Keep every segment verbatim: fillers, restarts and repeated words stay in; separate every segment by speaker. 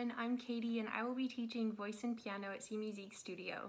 Speaker 1: everyone, I'm Katie and I will be teaching voice and piano at Simusique Studio.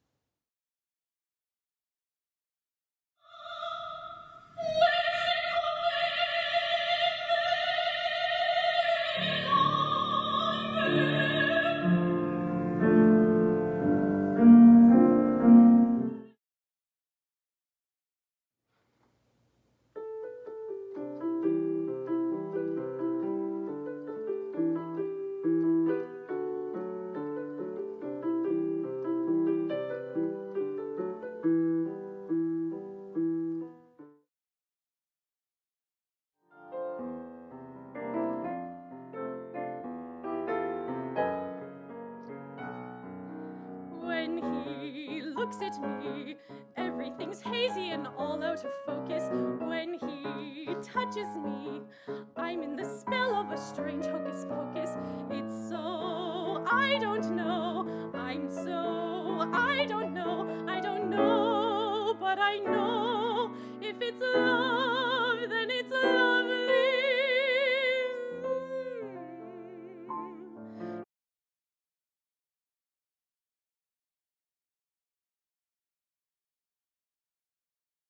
Speaker 2: When he looks at me, everything's hazy and all out of focus. When he touches me, I'm in the spell of a strange hocus pocus. It's so, I don't know, I'm so, I don't know, I don't know, but I know if it's love, then it's love.